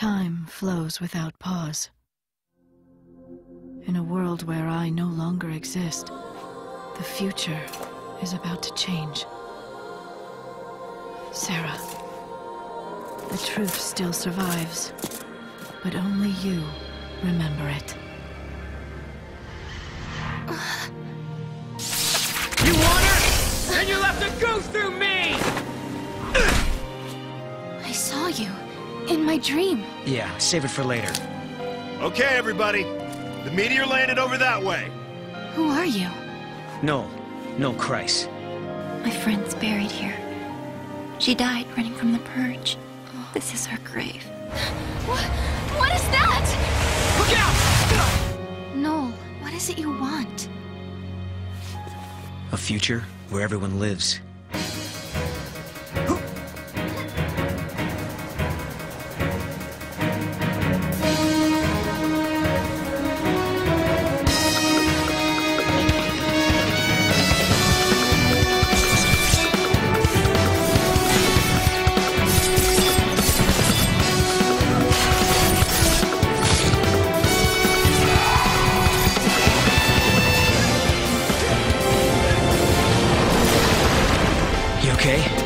Time flows without pause. In a world where I no longer exist, the future is about to change. Sarah, the truth still survives, but only you remember it. You want her? Then you'll have to go through me! I saw you in my dream. Yeah, save it for later. Okay, everybody. The meteor landed over that way. Who are you? No, Christ. My friend's buried here. She died running from the Purge. This is her grave. What is that? Look out! Noel, what is it you want? A future where everyone lives. You okay?